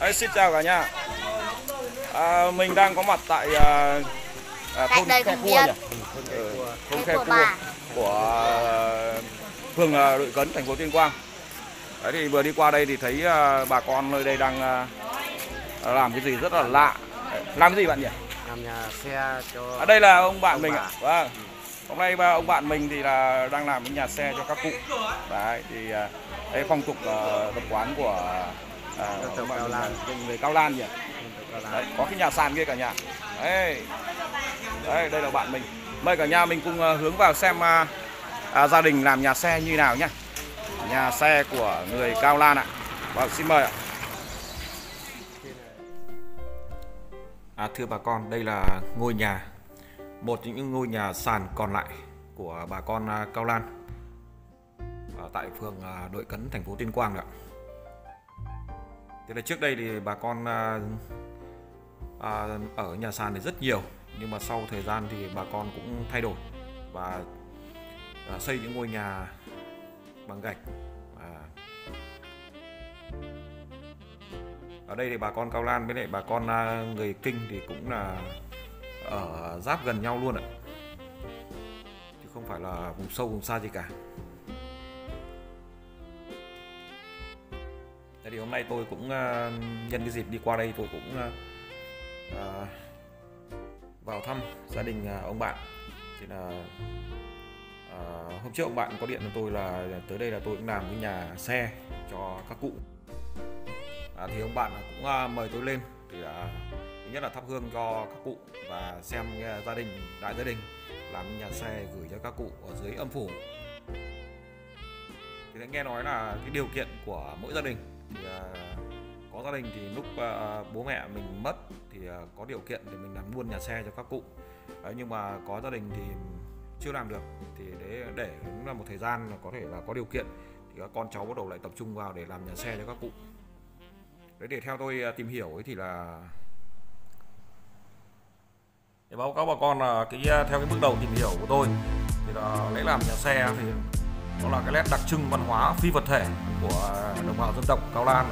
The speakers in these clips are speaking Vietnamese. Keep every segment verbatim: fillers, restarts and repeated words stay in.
Đấy, xin chào cả nhà. À, mình đang có mặt tại à, à, thôn Khe Cua nhỉ? Ừ, thôn Khe Cua của à, phường à, Đội Cấn, thành phố Tuyên Quang. Đấy thì vừa đi qua đây thì thấy à, bà con nơi đây đang à, làm cái gì rất là lạ. Đấy, làm cái gì bạn nhỉ? Làm nhà xe cho. Ở đây là ông bạn ông mình bà. ạ. Vâng. Hôm nay ba ông bạn mình thì là đang làm cái nhà xe cho các cụ. Đấy thì à, đây phong tục à, tập quán của à, ông bạn Cao mình, Lan. là người Cao Lan nhỉ? Đấy, có cái nhà sàn kia cả nhà. Đấy. Đấy, đây là bạn mình. Mời cả nhà mình cùng hướng vào xem à, à, gia đình làm nhà xe như nào nhá. Nhà xe của người Cao Lan ạ. Vâng, xin mời ạ. À, thưa bà con, đây là ngôi nhà, một trong những ngôi nhà sàn còn lại của bà con Cao Lan ở tại phường Đội Cấn, thành phố Tuyên Quang ạ. Thế là trước đây thì bà con à, à, ở nhà sàn thì rất nhiều, nhưng mà sau thời gian thì bà con cũng thay đổi và à, xây những ngôi nhà bằng gạch. À, ở đây thì bà con Cao Lan với lại bà con à, người Kinh thì cũng là ở giáp gần nhau luôn ạ, chứ không phải là vùng sâu vùng xa gì cả. Thế thì hôm nay tôi cũng uh, nhân cái dịp đi qua đây tôi cũng uh, uh, vào thăm gia đình uh, ông bạn. Thì là uh, hôm trước ông bạn có điện cho tôi là tới đây là tôi cũng làm cái nhà xe cho các cụ. À, thì ông bạn cũng uh, mời tôi lên thì uh, thứ nhất là thắp hương cho các cụ và xem uh, gia đình đại gia đình làm cái nhà xe gửi cho các cụ ở dưới âm phủ. Thì đã nghe nói là cái điều kiện của mỗi gia đình thì uh, có gia đình thì lúc uh, bố mẹ mình mất thì uh, có điều kiện thì mình làm luôn nhà xe cho các cụ. Đấy, nhưng mà có gia đình thì chưa làm được thì để để đúng là một thời gian là có thể là có điều kiện thì các con cháu bắt đầu lại tập trung vào để làm nhà xe cho các cụ. Đấy, để theo tôi uh, tìm hiểu ấy thì là để báo cáo bà con là cái uh, theo cái bước đầu tìm hiểu của tôi thì là lễ làm nhà xe thì đó là cái nét đặc trưng văn hóa phi vật thể của đồng bào dân tộc Cao Lan.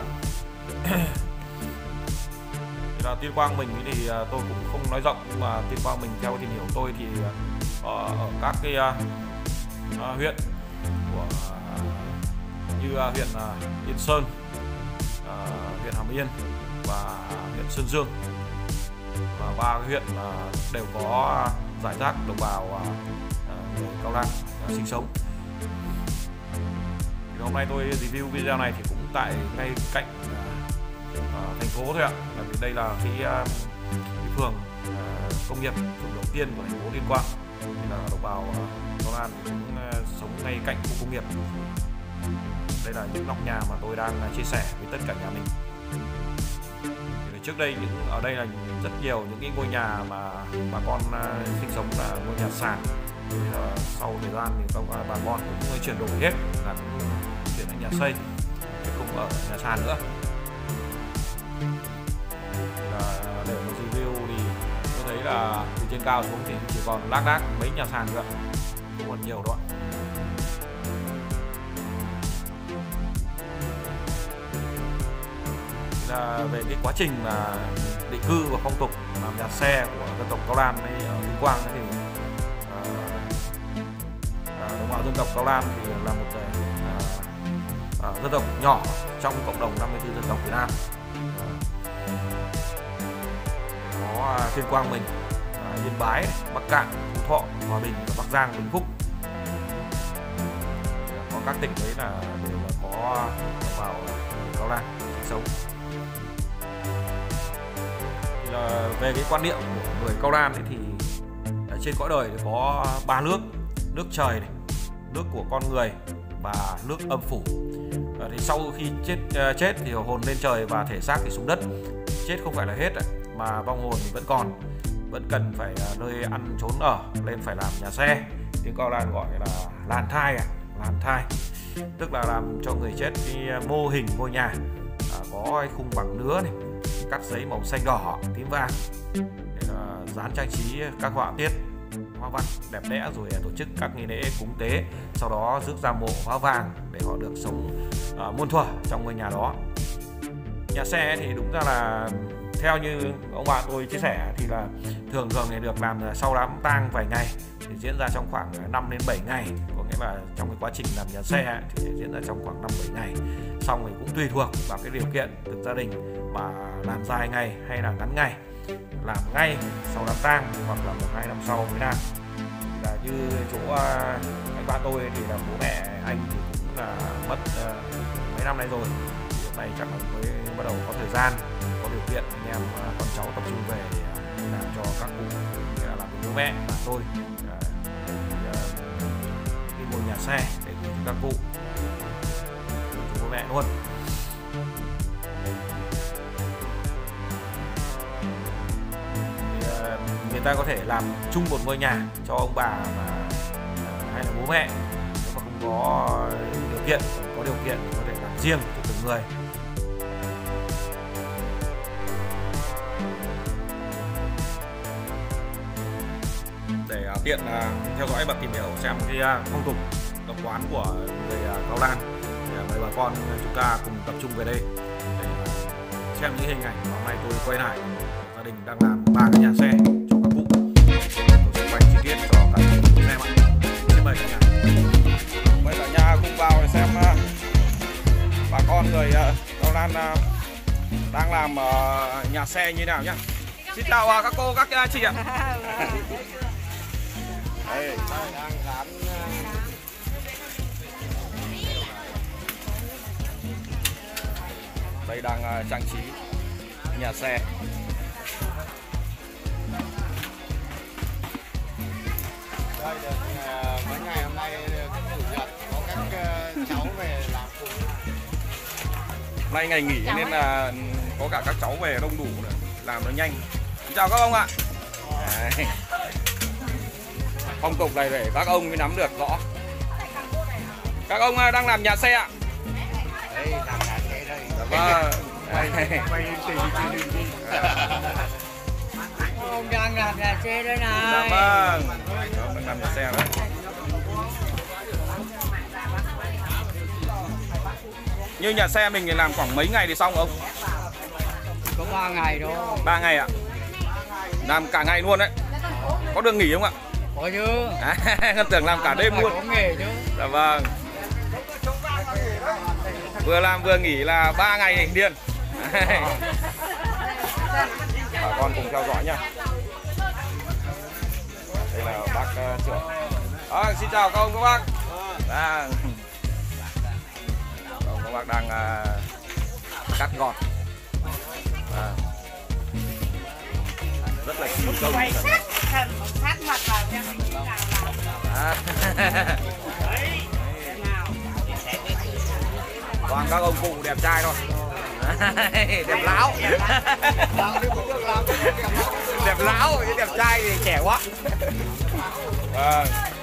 Thì là Tuyên Quang mình thì tôi cũng không nói rộng, nhưng mà Tuyên Quang mình theo tìm hiểu của tôi thì ở các cái uh, huyện của như uh, huyện uh, Yên Sơn, uh, huyện Hàm Yên và huyện Sơn Dương, và ba huyện uh, đều có giải rác đồng bào uh, người Cao Lan uh, sinh sống. Hôm nay tôi review video này thì cũng tại ngay cạnh uh, thành phố thôi ạ. Bởi vì đây là cái, uh, cái phường uh, công nghiệp, phường đầu tiên của thành phố Tuyên Quang. Thì là đồng bào uh, Cao Lan cũng uh, sống ngay cạnh khu công nghiệp. Đây là những nóc nhà mà tôi đang uh, chia sẻ với tất cả nhà mình. Thì trước đây những ở đây là rất nhiều những cái ngôi nhà mà bà con uh, sinh sống là ngôi nhà sàn. Thì, uh, sau thời gian thì các uh, bà con cũng chuyển đổi hết là chuyển thành nhà xây, chứ không ở nhà sàn nữa. Là để một review thì tôi thấy là từ trên cao xuống thì chỉ còn lác đác mấy nhà sàn nữa, không còn nhiều đâu ạ. Là về cái quá trình mà định cư và phong tục làm nhà xe của dân tộc Cao Lan ấy, ở Tuyên Quang ấy, thì uh, đồng bào dân tộc Cao Lan thì là một uh, uh, dân tộc nhỏ trong cộng đồng năm mươi tư dân tộc Việt Nam. Uh, có uh, Tuyên Quang mình, uh, Yên Bái, Bắc Cạn, Phú Thọ, Hòa Bình, Bắc Giang, Vĩnh Phúc. Uh, có các tỉnh đấy là đều là có đồng bào Cao Lan sinh sống. Là về cái quan niệm của người Cao Lan ấy thì trên cõi đời thì có ba nước: nước trời này, nước của con người và nước âm phủ. À, thì sau khi chết chết thì hồn lên trời và thể xác thì xuống đất. Chết không phải là hết mà vong hồn thì vẫn còn, vẫn cần phải nơi ăn trốn ở, nên phải làm nhà xe. Tiếng Cao Lan gọi là làn thai, à làn thai, tức là làm cho người chết cái mô hình ngôi nhà, à, có cái khung bằng nứa này, cắt giấy màu xanh đỏ tím vàng để uh, dán trang trí các họa tiết hoa văn đẹp đẽ, rồi tổ chức các nghi lễ cúng tế, sau đó rước ra mộ hóa vàng để họ được sống uh, muôn thuở trong ngôi nhà đó. nhà xe thì đúng ra là theo như ông bạn tôi chia sẻ thì là thường thường thì được làm sau đám tang vài ngày, thì diễn ra trong khoảng năm đến bảy ngày, có nghĩa là trong cái quá trình làm nhà xe thì sẽ diễn ra trong khoảng năm bảy ngày. Xong thì cũng tùy thuộc vào cái điều kiện từng gia đình mà làm dài ngày hay là ngắn ngày, làm ngay sau đám tang hoặc là một hai năm sau mới làm. Là như chỗ anh ba tôi thì là bố mẹ anh thì cũng là mất uh, mấy năm nay rồi, hiện nay chắc là mới bắt đầu có thời gian, có điều kiện anh em uh, con cháu tập trung về để uh, làm cho các cụ, nghĩa là làm bố mẹ và tôi uh, thì, uh, cái ngôi nhà xe để cho các cụ, cho bố mẹ luôn. Người ta có thể làm chung một ngôi nhà cho ông bà mà hay là bố mẹ, nếu mà không có điều kiện, có điều kiện thì có thể làm riêng cho từng người. Để uh, tiện uh, theo dõi và tìm hiểu xem cái uh, phong tục tập quán của người uh, Cao Lan, thì uh, mời bà con chúng ta cùng tập trung về đây để uh, xem những hình ảnh mà hôm nay tôi quay lại. Gia đình đang làm ba cái nhà xe cho các cụ, tôi sẽ quay chi tiết cho các cụ xem ạ. Xin mời cả nhà, mời cả nhà cùng vào để xem uh, bà con người uh, Cao Lan uh, đang làm uh, nhà xe như nào nhá. Xin chào uh, các cô, các uh, chị ạ. Đây, đang dán đây đang uh, trang trí nhà xe. Đây được uh, mấy ngày hôm nay các chủ nhật có các uh, cháu về làm cùng. Hôm nay ngày nghỉ nên là có cả các cháu về đông đủ nữa, làm nó nhanh. Xin chào các ông ạ. Đấy. Phong tục này để các ông mới nắm được rõ. Các ông đang làm nhà xe ạ? Đây làm nhà xe đây. Vâng. Quay lên tìm đi đi. Ông đang làm nhà xe đây này. Dạ vâng. Ông đang làm nhà xe đấy. Như nhà xe mình thì làm khoảng mấy ngày thì xong không? Có ba ngày thôi. ba ngày ạ. Làm cả ngày luôn đấy. Có được nghỉ không ạ? Có chứ. À, Ngân tưởng làm cả đêm luôn. Có nghề chứ. Dạ vâng. Vừa làm vừa nghỉ là ba ngày điên. Bà con cùng theo dõi nha. Đây là bác uh, trưởng. À, xin chào các ông các bác. À, các ông các bác đang uh, cắt gọt. À, rất là kỳ công. Sát mặt vào cho mình như nào À. Toàn các ông cụ đẹp trai thôi. Đẹp lão. Đẹp lão chứ đẹp trai thì trẻ quá. À.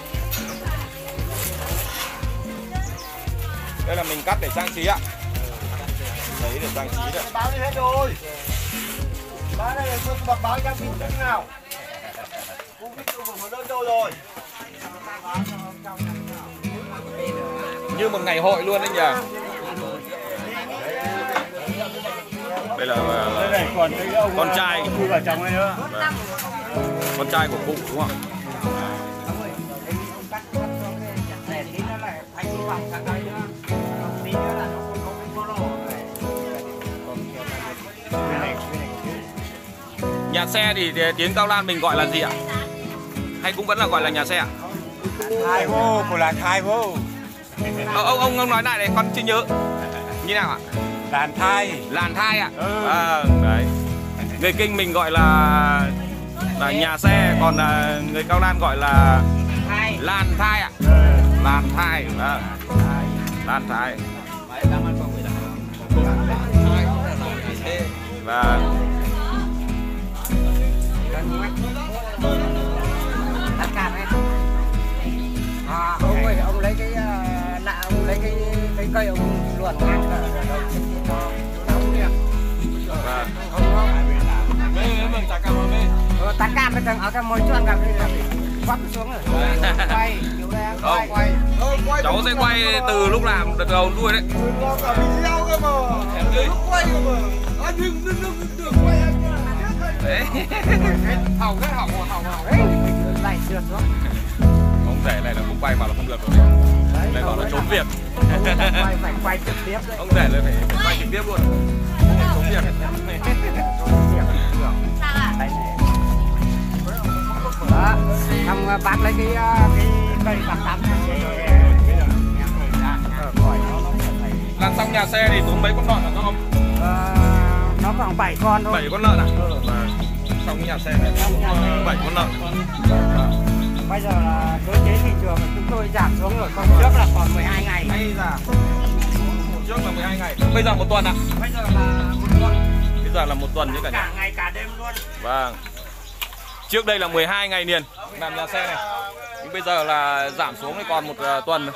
Đây là mình cắt để trang trí ạ. Đấy để trang trí đấy. Báo đi hết rồi. Báo đây là tôi bật báo trang trí thế nào. Cũng biết tôi một đơn đâu rồi. Như một ngày hội luôn đấy nhỉ. Đây là uh, Đây này còn cái ông con trai vui vào chồng này nữa. Vâng. Con trai của cụ đúng không ạ? Nhà xe thì tiếng Cao Lan mình gọi là gì ạ? Hay cũng vẫn là gọi là nhà xe ạ? Hai vô, của là hai vô. Ờ, ông ông ông nói lại này, con chưa nhớ. Như nào ạ? Làn thai. Làn thai ạ? Ừ. À, đấy. Người Kinh mình gọi là là nhà xe, còn là người Cao Lan gọi là làn thai ạ. Làn thai. À. Làn thai. Và À, ông ơi, ông lấy cái lạ, ông lấy cái cái cây ông luồn ngang ở đầu trên kia nóng kìa. và Không không. Ờ, tán cam bên thằng ở cái môi chuông gặp đi là quắp xuống rồi. Quay, nhiều đây, quay, quay. quay cháu sẽ quay từ lúc làm đợt đầu nuôi đấy. Lo cả video cơ mà. Lúc quay cơ mà. À, đừng đừng đừng đừng quay anh nhá. Đấy. Hỏng cái hỏng hỏng hỏng đấy. Lại trượt xuống. Ông rể này là không quay vào là không được rồi đấy. Lại bảo là trốn việc. Quay phải quay trực tiếp đấy. Ông rể là phải, phải quay trực tiếp luôn. Trốn việc. Đó, xong bác lấy cái cái cây bạc tắm để Làm xong nhà xe thì tốn mấy con lợn hả các ông? ờ, nó khoảng bảy con thôi. bảy con lợn à? Ừ. Xong cái nhà xe này cũng bảy con lợn. Bây giờ là cơ chế thị trường của chúng tôi giảm xuống rồi, còn trước là còn mười hai ngày. Hay là trước là mười hai ngày. Bây giờ một tuần à? Bây giờ là một tuần. Bây giờ là một tuần chứ cả nhà. Cả ngày cả đêm luôn. Vâng. Trước đây là mười hai ngày liền làm nhà xe này. Nhưng bây giờ là giảm xuống còn một uh, tuần.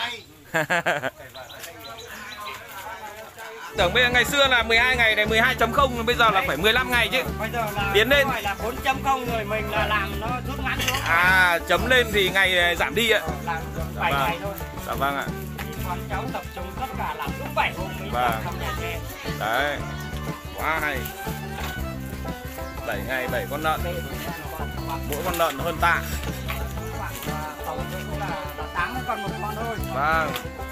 Tưởng bây giờ ngày xưa là mười hai ngày này mười hai chấm không, bây giờ là phải mười lăm ngày chứ. Bây giờ là tiến lên là bốn chấm không rồi, mình là làm nó rút ngắn xuống. À, chấm lên thì ngày giảm đi ạ. Làm bảy vâng. ngày thôi. Dạ vâng ạ. Con cháu tập trung tất cả làm đúng bảy hôm mới vâng. xong nhà xe. Đấy. Quá hay. bảy ngày bảy con lợn. Mỗi con lợn hơn tạ. Khoảng là tám con một con thôi. Vâng.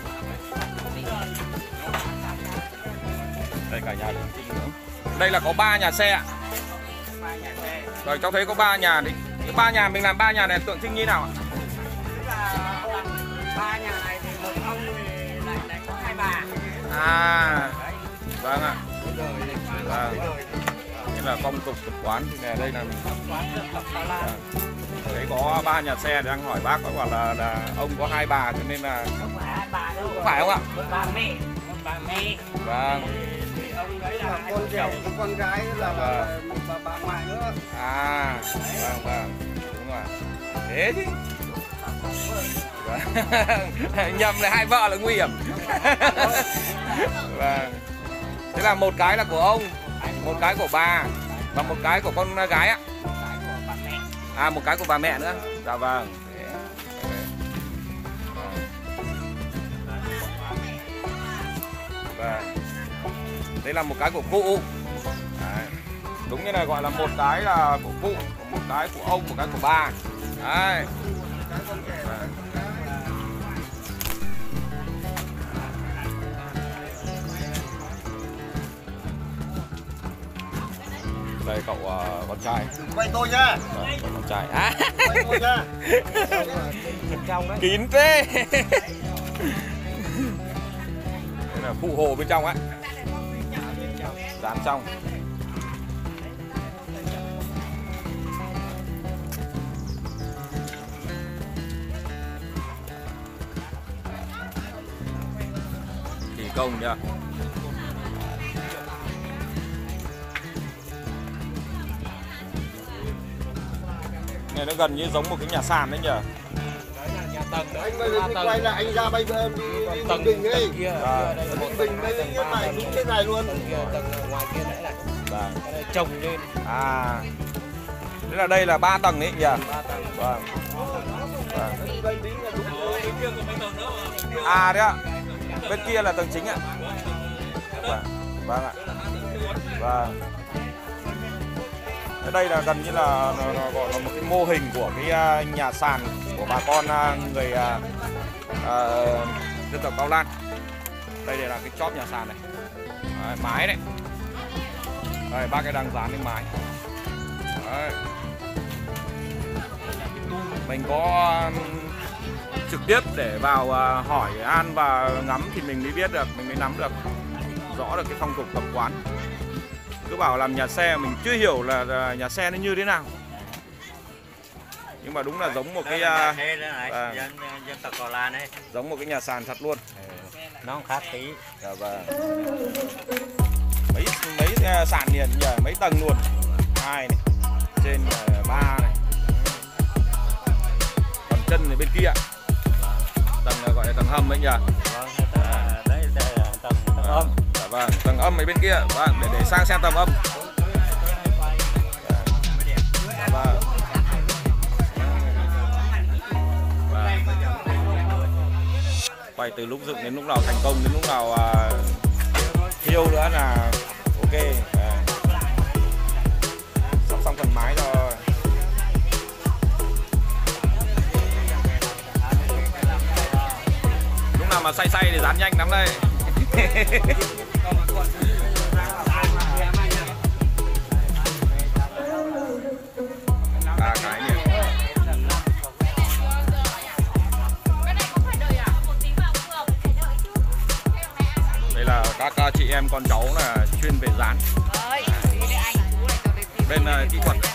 Đây cả nhà tượng trưng nữa. Đây là có ba nhà xe ạ. Ba nhà xe. Rồi cháu thấy có ba nhà đi. Cái ba nhà mình làm ba nhà này tượng trưng như nào ạ? Tức là ba nhà này thì một ông thì lại lại có hai bà. À. Vâng ạ. Vâng. Đây là phong tục tập quán thì này đây là quán dân tộc Ba Lan. Đấy có ba nhà xe đang hỏi bác có bảo là, là ông có hai bà cho nên là Không phải hai bà đâu. Không phải không ạ? Một bà mẹ, một bà mẹ. Vâng. Thì ông đấy là hai con vợ chồng. rể, con gái là Vâng. một bà, bà ngoại nữa. À, vâng vâng, đúng rồi. Thế chứ. Vâng. Nhầm là hai vợ là nguy hiểm. Vâng. Thế là một cái là của ông, một cái của bà và một cái của con gái ạ. À, một cái của bà mẹ nữa. Dạ vâng. Vâng. Đây là một cái của cụ. Đấy. Đúng như này gọi là một cái là của cụ, một cái của ông, một cái của bà. Đấy. Vâng. Đây cậu uh, con trai. Quay tôi nhá. Vâng, cậu con trai. À. Quay tôi nhá. Trong đấy. Kín thế. Đây là phụ hồ bên trong á. Dán trong. Kỳ công nhá. Này nó gần như giống một cái nhà sàn đấy nhỉ. Anh bây giờ đi quay lại anh ra bây giờ đi Ninh Bình ấy. Ninh Bình bây giờ như này đúng thế này luôn. Ngoài kia đấy là Vâng. trồng lên. À. Thế là đây là ba tầng đấy nhỉ? Vâng. Vâng. À đấy ạ. Bên kia là tầng chính ạ. Vâng. Vâng ạ. Vâng. Đây là gần như là nó, nó gọi là một cái mô hình của cái uh, nhà sàn của bà con uh, người uh, uh, dân tộc Cao Lan. Đây là cái chóp nhà sàn này. Đấy, mái này. Đây, bác cái đang dán lên mái. Đấy. Mình có um, trực tiếp để vào uh, hỏi han và ngắm thì mình mới biết được, mình mới nắm được rõ được cái phong tục tập quán. Cứ bảo làm nhà xe mình chưa hiểu là, là nhà xe nó như thế nào. Nhưng mà đúng là giống một cái uh, à, dân dân tộc Cao Lan ấy. Giống một cái nhà sàn thật luôn. Nó không khác tí. Dạ vâng. Mấy mấy uh, sàn liền nhờ mấy tầng luôn. Hai này, trên uh, ba này. Còn chân này bên kia. Tầng uh, gọi là tầng hầm ấy nhỉ. Vâng, đấy đây là tầng tầng âm. Dạ vâng, tầng âm ở bên kia. Vâng, để để sang xem tầng âm. Dạ vâng. Quay từ lúc dựng đến lúc nào thành công đến lúc nào à, thiêu nữa là ok. À. Sắp xong phần mái rồi. Lúc nào mà say say thì dán nhanh lắm đây. À, cái nhỉ. Đây là các chị em con cháu là chuyên về dán. Bên uh, kỹ thuật.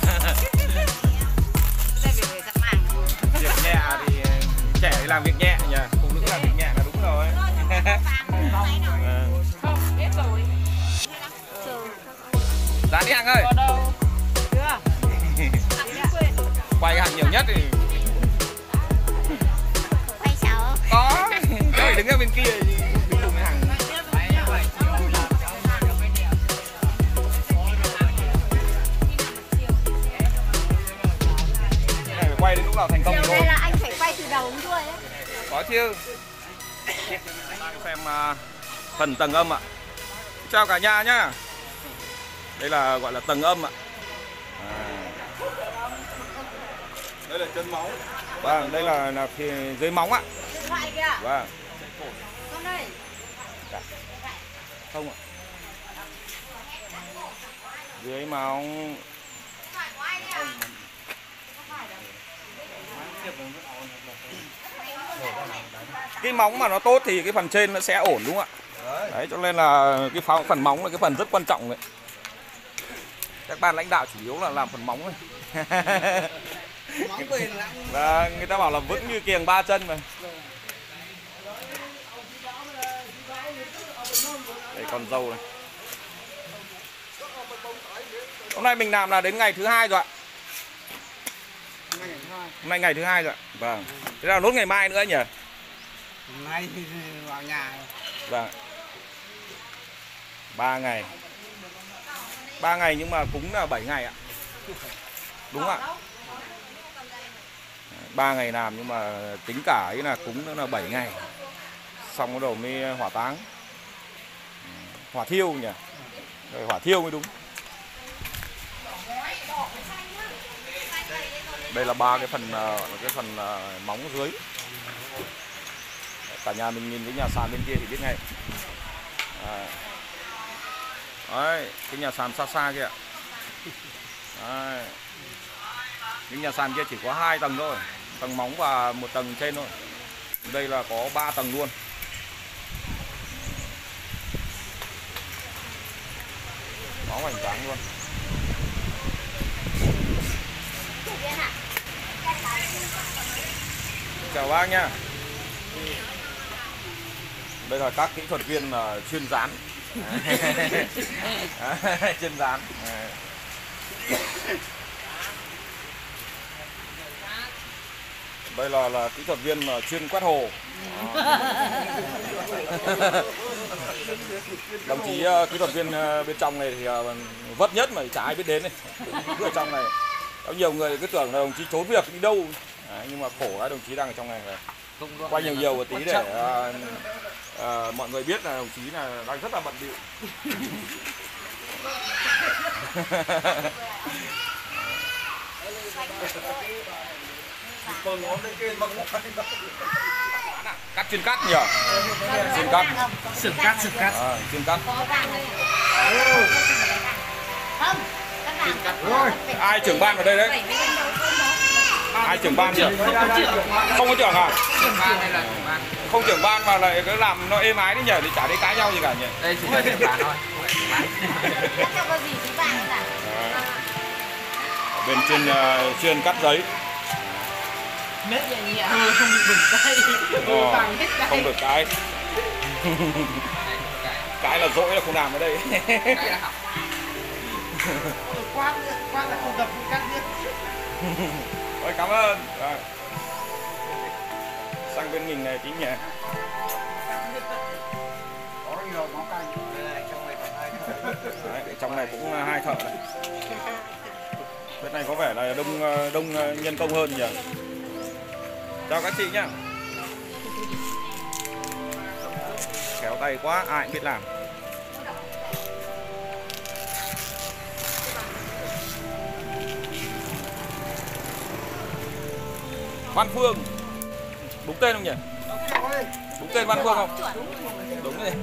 Việc nhẹ thì trẻ thì làm việc nhẹ nhỉ, phụ nữ làm việc nhẹ là đúng rồi. Dán đi Hằng ơi. Quay Hằng nhiều nhất thì quay sao? có. Trời đứng ở bên kia thì đứng cùng với Hằng. Này phải quay đến lúc nào thành công thôi. Đây là anh phải quay từ đầu đến đuôi ấy. Có chứ. Xem uh, phần tầng âm ạ. Chào cả nhà nhá. Đây là gọi là tầng âm ạ. À. Đây là chân móng. Vâng, đây là là phía dưới móng ạ. Loại kìa. Vâng. Con đây. Không ạ. Dưới móng. Cái móng mà nó tốt thì cái phần trên nó sẽ ổn đúng không ạ? Đấy, cho nên là cái phần móng là cái phần rất quan trọng đấy. Các ban lãnh đạo chủ yếu là làm phần móng thôi. Và người ta bảo là vững như kiềng ba chân mà. Đây con dâu này. Hôm nay mình làm là đến ngày thứ hai rồi ạ. Hôm nay ngày thứ hai rồi ạ. Vâng. Thế là nốt ngày mai nữa nhỉ? Nay thì vào nhà. Vâng. Ba ngày. Ba ngày nhưng mà cúng là bảy ngày ạ. Đúng ạ. Ba ngày làm nhưng mà tính cả ấy là cúng nữa là bảy ngày. Xong bắt đầu mới hỏa táng. Hỏa thiêu nhỉ? Rồi hỏa thiêu mới đúng. Đây là ba cái phần cái phần móng dưới. Cả nhà mình nhìn cái nhà sàn bên kia thì biết ngay. À. Đấy, cái nhà sàn xa xa kia. Đấy. Cái nhà sàn kia chỉ có hai tầng thôi, tầng móng và một tầng trên thôi. Đây là có ba tầng luôn. Nó hoành tráng luôn. Chào bác nha. Đây là các kỹ thuật viên là chuyên dán. Chuyên dán. Đây là là kỹ thuật viên là chuyên quét hồ. Đồng chí uh, kỹ thuật viên uh, bên trong này thì uh, vất nhất mà chả ai biết đến này. Ở trong này có nhiều người cứ tưởng là đồng chí trốn việc đi đâu. Đấy, nhưng mà khổ cái đồng chí đang ở trong này rồi. Quay nhiều nhiều một tí để uh, uh, mọi người biết là đồng chí là đang rất là bận bịu. Cắt chuyên cắt nhỉ? Chuyên cắt. Sườn cắt, sườn cắt. À, chuyên cắt. Ai trưởng ban ở đây đấy? Ai trưởng ban nhỉ? Không có trưởng à? Không trưởng ban mà lại cứ làm nó êm ái đi nhỉ, thì chả thấy cãi nhau gì cả nhỉ? Đây chỉ là trưởng ban thôi. Bên chuyên uh, chuyên cắt giấy. Mết vậy nhỉ? Ừ, không bị bừng tay. Ờ, không được cái. Cái là dỗi là không làm ở đây. Cái là học. Quát, quát là không đập cắt biết. Ôi cảm ơn. Rồi. Sang bên mình này tí nhỉ. Có nhiều món canh. Trong này còn hai thợ. Đấy, trong này cũng hai thợ này. Bên này có vẻ là đông đông nhân công hơn nhỉ. Chào các chị nhá. khéo tay quá, ai cũng biết làm. Văn Phương, đúng tên không nhỉ? Đúng tên Văn Phương không? Đúng rồi.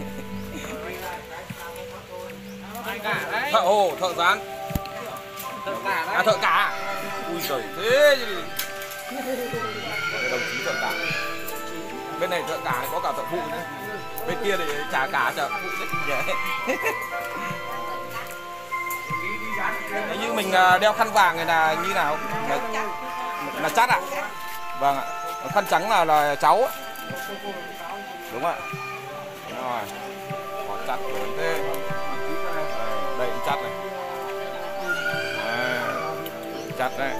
Thợ hồ, thợ rán. Thợ cả đấy. À, thợ cả. Ui trời, thế chứ. Đây đồng chí thợ cả. Bên này thợ cả có cả thợ phụ nữa. Bên kia thì chả cả chả phụ đấy. Đấy, như mình đeo khăn vàng này là như nào? Là, là chắt ạ. À? Vâng ạ. Khăn trắng là là cháu. Đúng ạ. Đúng rồi. Họ chặt lớn thế. Đây, đây cũng chặt này. À, chặt này.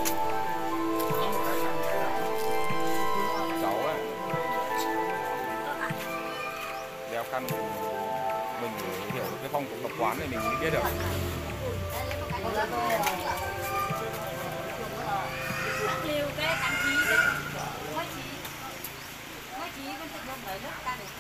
Cháu này. Đeo khăn mình hiểu được cái phong tục tập quán này mình mới biết được. Bác liều cái đăng ký đấy. Mới chí. Mới chí con tự động lấy nước ta để.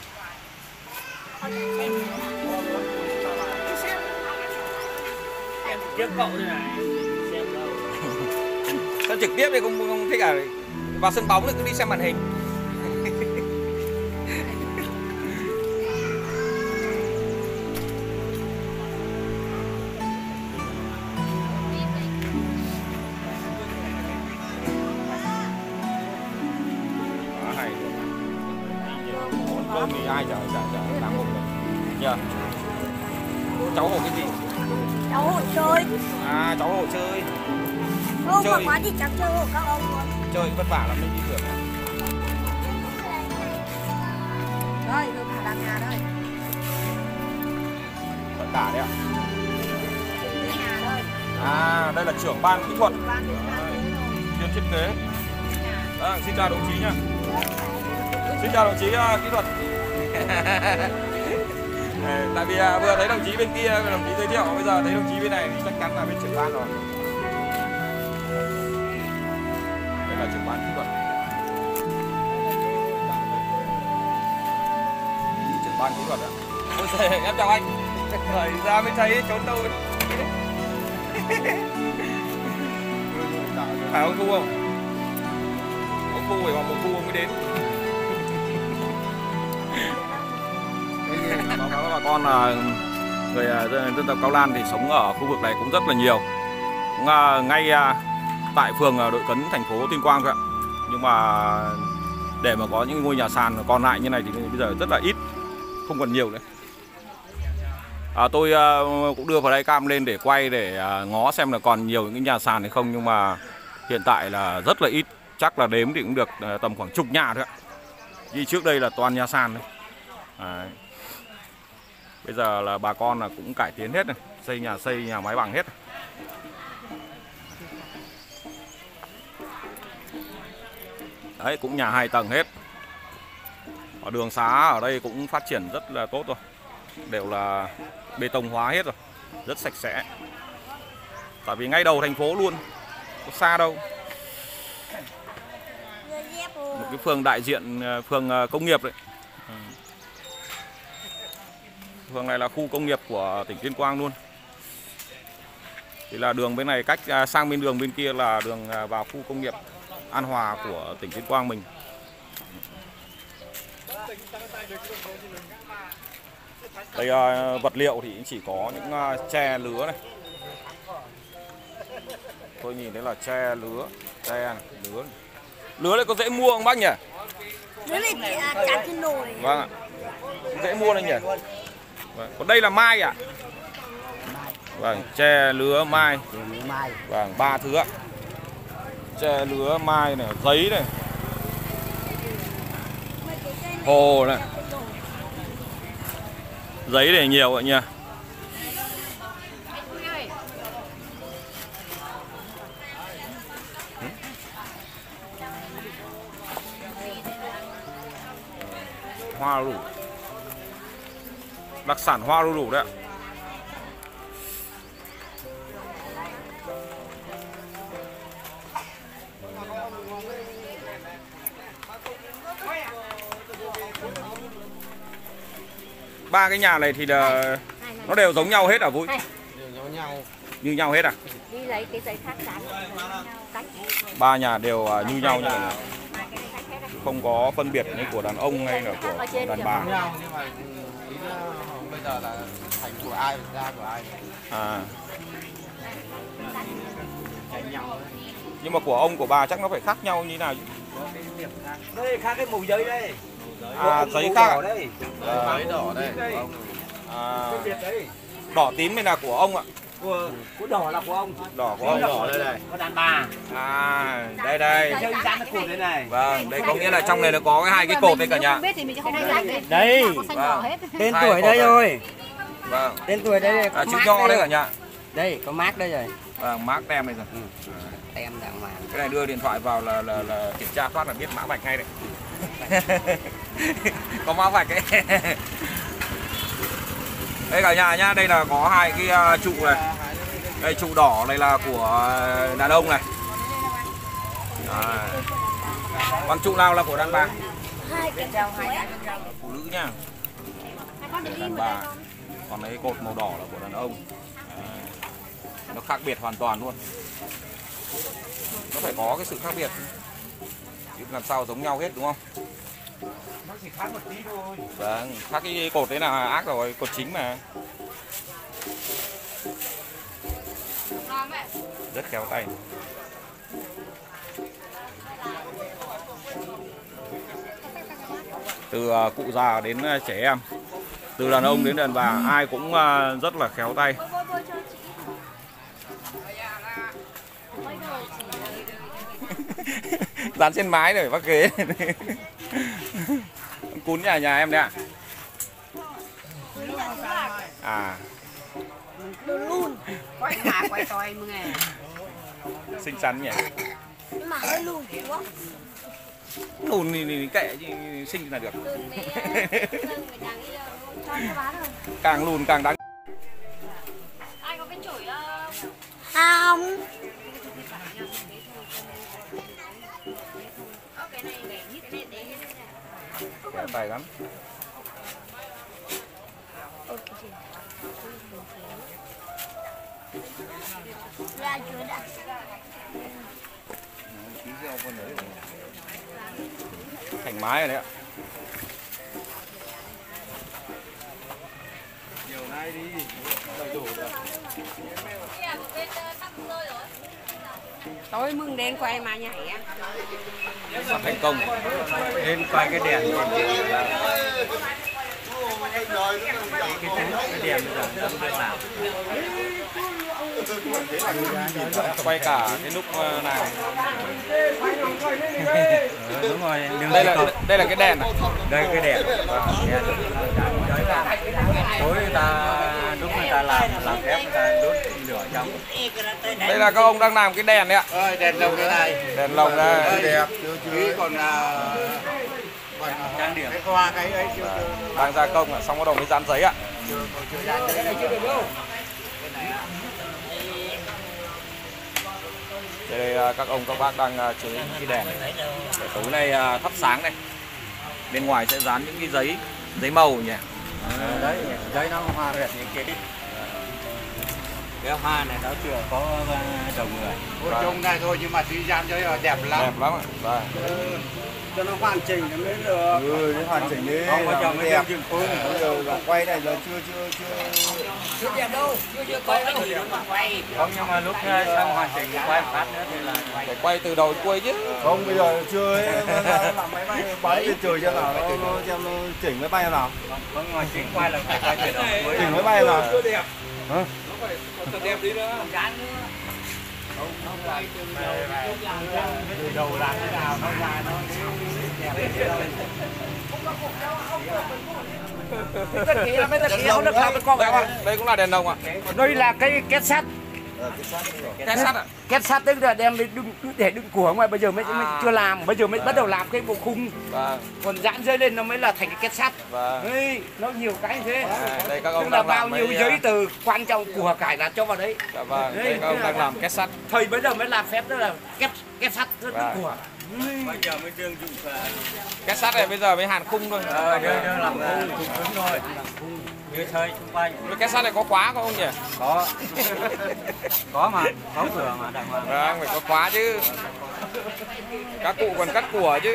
Em trước cậu thế này. Xem đâu. Sao trực tiếp thì không, không thích à? Vào sân bóng thì cứ đi xem màn hình. Cơm thì ai chả chả chả làm hộ được nhờ. Cháu hộ cái gì? Cháu hộ chơi. À, cháu hộ chơi. Không chơi. mà quá thì cháu chơi hộ các ông luôn. Chơi vất vả lắm, mình đi thưởng. Đây, tôi thả đằng nhà đây. Tất cả đấy ạ. Nhà đây. À, đây là trưởng ban kỹ thuật. Ban kỹ thuật. Chuyên thiết kế. À, xin chào đồng chí nhá. Xin chào đồng chí uh, kỹ thuật. Tại vì uh, vừa thấy đồng chí bên kia, đồng chí giới thiệu, bây giờ thấy đồng chí bên này thì chắc chắn là bên trưởng ban rồi. Đây là trưởng ban kỹ thuật. Trưởng ban kỹ thuật ạ. Ôi giời, em chào anh. Rồi ra mới thấy trốn đâu. Phải ông Thu không? Ông Thu phải vào một Thu ông mới đến. Báo cáo bà con là người dân tộc Cao Lan thì sống ở khu vực này cũng rất là nhiều, cũng ngay tại phường Đội Cấn, thành phố Tuyên Quang thôi ạ. Nhưng mà để mà có những ngôi nhà sàn còn lại như này thì bây giờ rất là ít, không còn nhiều nữa. À, tôi cũng đưa vào đây cam lên để quay để ngó xem là còn nhiều những nhà sàn hay không, nhưng mà hiện tại là rất là ít, chắc là đếm thì cũng được tầm khoảng chục nhà thôi ạ. Như trước đây là toàn nhà sàn đấy. À, bây giờ là bà con là cũng cải tiến hết này, xây nhà xây nhà mái bằng hết. Đấy, cũng nhà hai tầng hết. Ở đường xá ở đây cũng phát triển rất là tốt rồi, đều là bê tông hóa hết rồi, rất sạch sẽ. Tại vì ngay đầu thành phố luôn, có xa đâu. Một cái phường đại diện, phường công nghiệp đấy. Phường này là khu công nghiệp của tỉnh Tuyên Quang luôn. Thì là đường bên này cách sang bên đường bên kia là đường vào khu công nghiệp An Hòa của tỉnh Tuyên Quang mình. Đây vật liệu thì chỉ có những tre lứa này. Tôi nhìn thấy là tre lứa, tre này, lứa. Này. Lứa này có dễ mua không bác nhỉ? Lứa này chặt trên nồi. Vâng ạ. Dễ mua này nhỉ? Vâng. Còn đây là mai à? Vâng, tre lứa mai. Vâng, ba thứ ạ. Tre lứa mai này, giấy này. Hồ này. Giấy này nhiều ạ nha. Hoa lủ. Đặc sản hoa lủ đấy ạ. ba cái nhà này thì là nó đều giống nhau hết à Vui? Đều giống nhau. Như nhau hết à? Đi lấy cái giấy khác dán. Ba nhà đều như nhau như này. Không có phân biệt như của đàn ông hay là của đàn bà. Nhau nhưng mà ý là bây giờ là thành của ai ra của ai. À. Nhưng mà của ông của bà chắc nó phải khác nhau như nào chứ? Đây khác cái màu giấy đây. À, giấy khác à? Đây. Giấy đỏ đây. À, đỏ tím này là của ông ạ. Của, của đỏ là của ông. Đỏ của ông. Đỏ đây này. Có đàn bà. À, đây đây. Chơi dán cái cột đây này. Vâng, đây có nghĩa là trong này nó có cái hai cái cột đây cả nhà. Đây. Vâng. Tên Hai tuổi cột đây này. rồi. Vâng. Tên tuổi đây này. À, chữ nho đấy cả nhà. Đây, có mác đây rồi. Vâng, mác tem này rồi. Ừ. Tem đàng hoàng. Cái này đưa điện thoại vào là là, là kiểm tra phát là biết mã vạch ngay đấy. Có mã vạch ấy. Đây cả nhà nhá, đây là có hai cái trụ này. Đây trụ đỏ này là của đàn ông này. À. Còn trụ nào là của đàn bà? Phụ nữ nha. Đàn bà. Còn lấy cột màu đỏ là của đàn ông. À. Nó khác biệt hoàn toàn luôn. Nó phải có cái sự khác biệt. Chứ làm sao giống nhau hết đúng không? Nó chỉ khác một tí thôi. Vâng, khác cái cột đấy là ác rồi, cột chính mà. Rất khéo tay. Từ cụ già đến trẻ em, từ đàn ông đến đàn bà, ai cũng rất là khéo tay. Dán trên mái để bác ghế. Cún nhà nhà em đấy ạ. À. Lùn, quay mà quay toiมึงnghe. Xinh xắn nhỉ. Nhưng mà hơi lùn quá. Lùn thì, thì kệ chứ xinh là được. Lùn mấy lùn phải đáng yêu, cho nó bán rồi. Càng lùn càng đáng. Ai có cái chổi không? Cái này để nhít cái này để Khéo tay lắm. Ra chuối đã. Thành mái rồi đấy ạ. Nhiều nay đi. Đầy đủ rồi. Tối mừng đến quay mà nhảy á. Sắp thành công. Lên quay cái đèn. Cái cái đèn bây giờ đâm lên nào. Quay cả cái lúc nào. Ừ, đúng rồi. Đây là đây là cái đèn này. Đây cái đèn. Tối người ta lúc người ta làm làm phép người ta đốt lửa trong. Đây là các ông đang làm cái đèn đấy ạ. ơi đèn lồng đây này. Đèn lồng đây. Đẹp. Chứ còn là Trang điểm. cái hoa cái ấy chưa. Đang gia công ạ, xong bắt đầu mới dán giấy ạ. Đây các ông các bác đang chế cái đèn này. Để tối nay thắp sáng này. Bên ngoài sẽ dán những cái giấy giấy màu nhỉ. À, đấy, giấy nó hoa rệt những cái cái hoa này nó chưa có đầu người. Vâng. Trông này thôi nhưng mà tuy gian cho đẹp lắm. Đẹp lắm ạ. Vâng. Ừ, cho nó hoàn chỉnh nó mới được. Ừ, nó hoàn chỉnh đi. Không có cho mới đẹp. Bây giờ quay này giờ chưa chưa chưa Chưa đẹp đâu, chưa chưa quay đâu. Quay. Không nhưng mà lúc xong hoàn chỉnh quay một phát nữa thì là quay. Phải quay từ đầu đến cuối chứ. không bây giờ chưa ấy, làm máy bay bắn lên trời cho nào nó, nó xem nó chỉnh máy bay nào. Không mà chỉnh quay là phải quay từ đầu đến cuối. Chỉnh máy bay nào. Chưa đẹp. Hả? Nó phải còn đẹp đi nữa. Từ đầu làm thế nào nó ra nó đẹp đến đâu. Đây, đây cũng là đèn lồng ạ. Đây là cái két sắt. Két sắt ạ. Két sắt tức là đem đi đựng để đựng của ngoài bây giờ mới, À. mới chưa làm, bây giờ mới Vâng. bắt đầu làm cái bộ khung. Vâng. Còn giãn rơi lên nó mới là thành cái két sắt. Vâng. Ê, nó nhiều cái như thế. À, đây các ông Tức là đang bao làm nhiêu mấy, giấy tờ quan trọng của cải là cho vào đấy. Dạ vâng, Đây, đây các ông tức đang là- làm két sắt. Thầy bây giờ mới làm phép đó là két két sắt rất Vâng. của. Bây giờ mới đương dụng phà. Két sắt này bây giờ mới hàn khung thôi. Ờ, đương đương làm khung cứng thôi. Như chơi xung quanh. Cái két sắt này có khóa không nhỉ? Có. Có mà, có cửa mà đàng hoàng. Vâng, phải có khóa chứ. Các cụ còn cắt của chứ.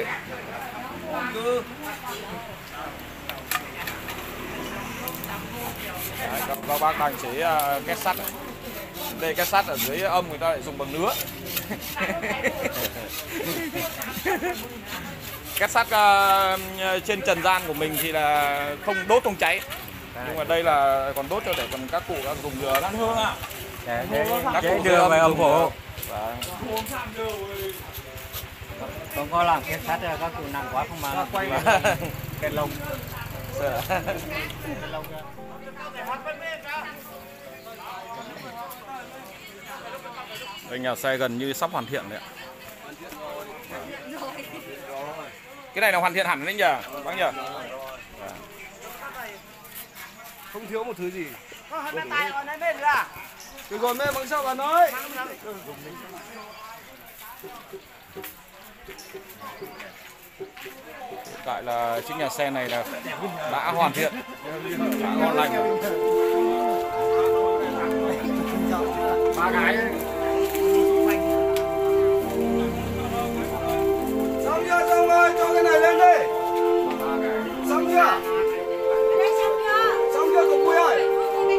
Đấy, các, các bác đang chế uh, két sắt. Đây két sắt ở dưới âm người ta lại dùng bằng nứa. Két sắt uh, trên trần gian của mình thì là không đốt không cháy. Nhưng mà đây là còn đốt cho để còn các cụ đang dùng uh, than hương à. Để, để, các để cụ đưa về âm phủ. Không có làm két sắt các cụ nặng quá không mà quay cái lông. Đây nhà xe gần như sắp hoàn thiện đấy ạ. Cái này là hoàn thiện hẳn đấy nhờ, bác nhờ. Không thiếu một thứ gì. Được rồi mẹ bằng sao bà nói. Tại là chiếc nhà xe này là đã hoàn thiện, đã ngon lành. Ba cái. Xong chưa, xong rồi, cho cái này lên đi. Xong chưa? Xong chưa cậu Bùi ơi?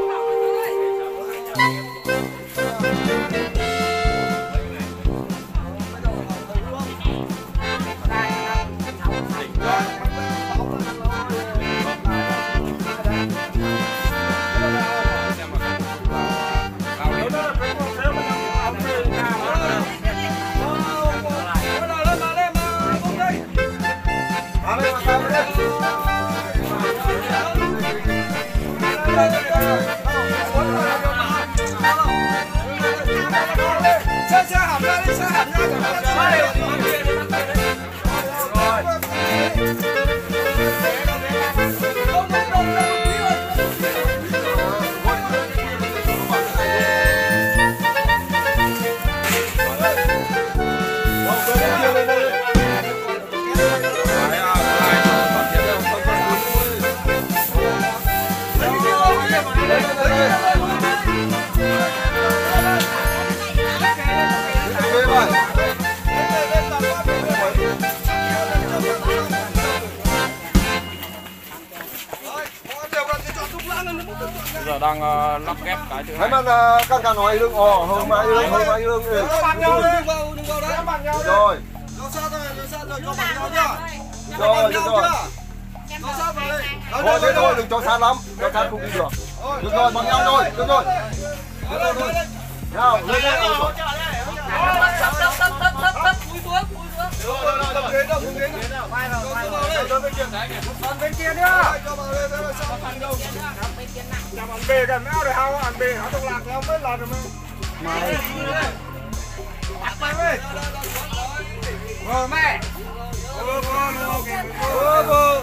Giờ đang uh, lắp ghép cái thứ hai. Thấy mà các cả nói lưng ồ, hơn mãi lưng, hơn mãi lưng. Đừng vào nhau đi, đừng vào, đừng vào đấy. Rồi. Nó sát rồi, nó sát rồi, cho bằng nhau chưa? Rồi, được rồi. Nó sát vào đây. Thôi thế thôi, đừng cho sát lắm, cho sát không đi được. Được rồi, bằng nhau rồi, được rồi. Được rồi, thôi. Nào, lên đây. Tấp tấp tấp tấp tấp tấp cúi xuống cúi xuống. Rồi rồi, đập ghế đâu, đập ghế nào. Vai vào, vai vào. Rồi bên kia. Còn bên kia nữa. Cho vào đây, đây là sao thành đâu. Làm ăn bề gần áo để hao ăn bề, hao trong lạc lắm mấy lần rồi mà. Này. Bắt mày ơi. Vợ mẹ. Vợ vợ vợ. Vợ.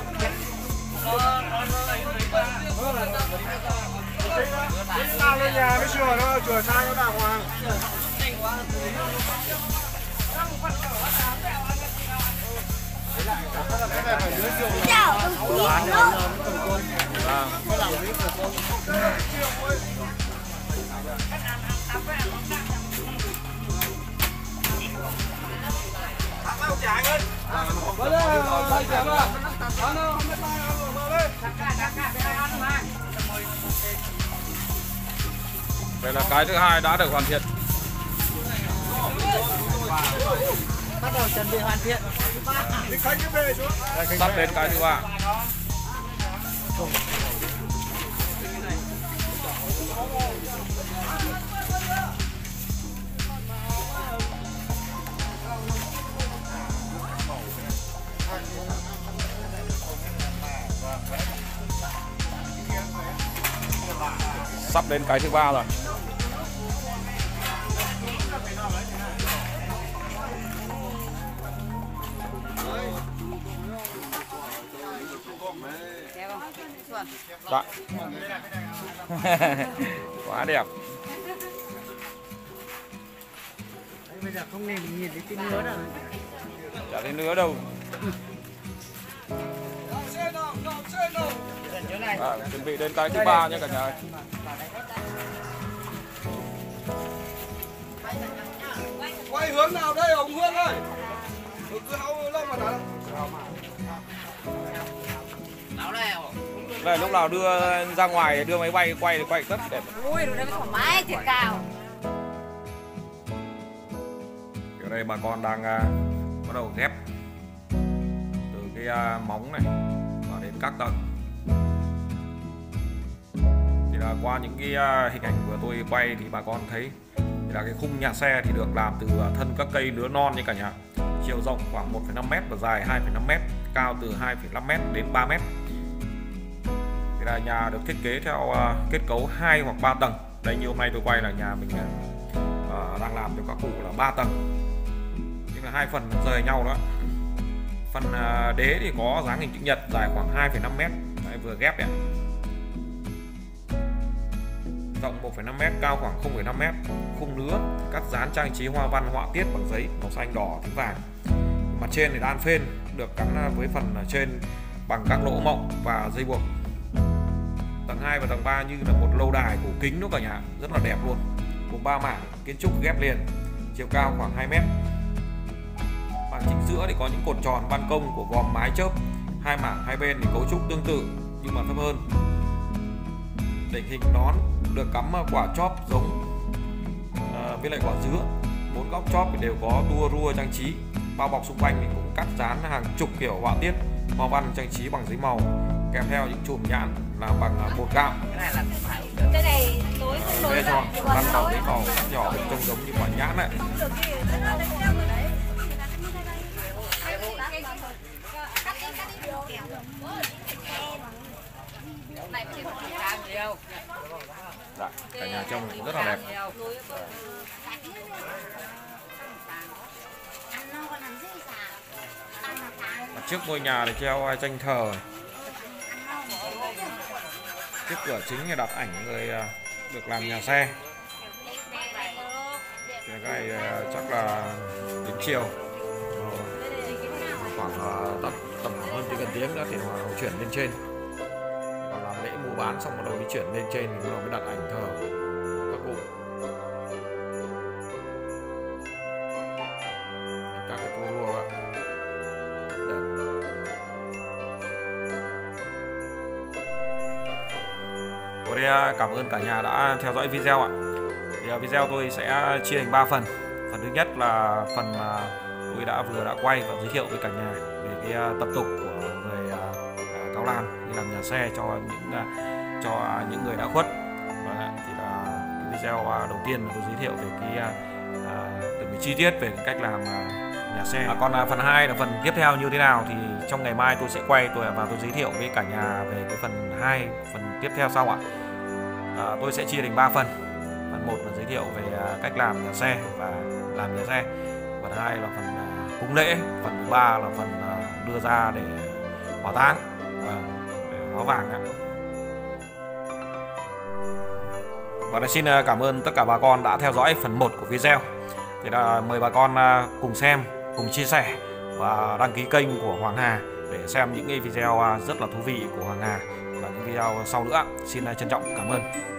Đi nào lên nhà mới sửa nó, sửa sang nó đàng hoàng. Chào quý nó. Đây là cái thứ hai đã được hoàn thiện. Bắt đầu chuẩn bị hoàn thiện. Sắp đến cái thứ ba. Sắp đến cái thứ ba rồi. Đó. Quá đẹp. bây giờ không nên nhìn thấy cái nứa đâu. Chả thấy nữa đâu. À, chuẩn bị đến cái thứ ba nhé cả nhà. Quay hướng nào đây ông Hương ơi? Cứ hao lâu mà đã. Đây lúc nào đưa ra ngoài đưa máy bay quay thì quay rất đẹp. Ui, nó thoải mái thiệt cao. Ở đây bà con đang uh, bắt đầu ghép từ cái uh, móng này và đến các tầng. Thì là qua những cái uh, hình ảnh vừa tôi quay thì bà con thấy thì là cái khung nhà xe thì được làm từ uh, thân các cây nứa non như cả nhà. Chiều rộng khoảng một phẩy năm mét và dài hai phẩy năm mét, cao từ hai phẩy năm mét đến ba mét. Thì là nhà được thiết kế theo uh, kết cấu hai hoặc ba tầng. Đây như hôm nay tôi quay là nhà mình uh, đang làm cho các cụ là ba tầng. Nhưng là hai phần rời nhau đó. Phần uh, đế thì có dáng hình chữ nhật dài khoảng hai phẩy năm mét. Đấy, vừa ghép đấy. Rộng một phẩy năm mét, cao khoảng không phẩy năm mét. Khung nứa cắt dán trang trí hoa văn họa tiết bằng giấy màu xanh, đỏ, tím vàng. Mặt trên thì đan phên được gắn với phần trên bằng các lỗ mộng và dây buộc. Tầng hai và tầng ba như là một lâu đài cổ kính đó cả nhà, rất là đẹp luôn. Gồm ba mảng kiến trúc ghép liền, chiều cao khoảng hai mét. Mảng chính giữa thì có những cột tròn ban công của vòm mái chớp. Hai mảng hai bên thì cấu trúc tương tự nhưng mà thấp hơn. Đỉnh hình nón được cắm quả chóp giống à, với lại quả dứa. Bốn góc chóp thì đều có tua rua trang trí. Bao bọc xung quanh thì cũng cắt dán hàng chục kiểu họa tiết, hoa văn trang trí bằng giấy màu, kèm theo những chùm nhãn làm bằng bột gạo. Cái này tối không nối cho lăn đầu giấy màu nhỏ trông giống như quả nhãn này. Dạ, cả nhà trông rất là đẹp. Trước ngôi nhà thì treo tranh thờ. Trước cửa chính thì đặt ảnh người được làm nhà xe. Cái này chắc là đến chiều khoảng tầm, tầm hơn gần tiếng nữa thì họ chuyển lên trên. Còn làm lễ mua bán xong bắt đầu đi chuyển lên trên thì mới đặt ảnh thờ các cụ. Các cái tua rua ạ. Ở đây cảm ơn cả nhà đã theo dõi video ạ. Thì video tôi sẽ chia thành ba phần. Phần thứ nhất là phần mà tôi đã vừa đã quay và giới thiệu với cả nhà về cái tập tục của người Cao Lan đi làm nhà xe cho những cho những người đã khuất. Và thì là cái video đầu tiên tôi giới thiệu về cái từng cái chi tiết về cái cách làm nhà xe. À, còn phần hai là phần tiếp theo như thế nào thì trong ngày mai tôi sẽ quay tôi và tôi giới thiệu với cả nhà về cái phần hai, phần tiếp theo sau ạ. À, tôi sẽ chia thành ba phần. Phần một là giới thiệu về cách làm nhà xe và làm nhà xe. Phần hai là phần cúng lễ. Phần thứ ba là phần đưa ra để hỏa táng và để hóa vàng ạ. Và xin cảm ơn tất cả bà con đã theo dõi phần một của video. Thì là mời bà con cùng xem, cùng chia sẻ và đăng ký kênh của Hoàng Hà để xem những cái video rất là thú vị của Hoàng Hà và những video sau nữa. Xin trân trọng cảm ơn.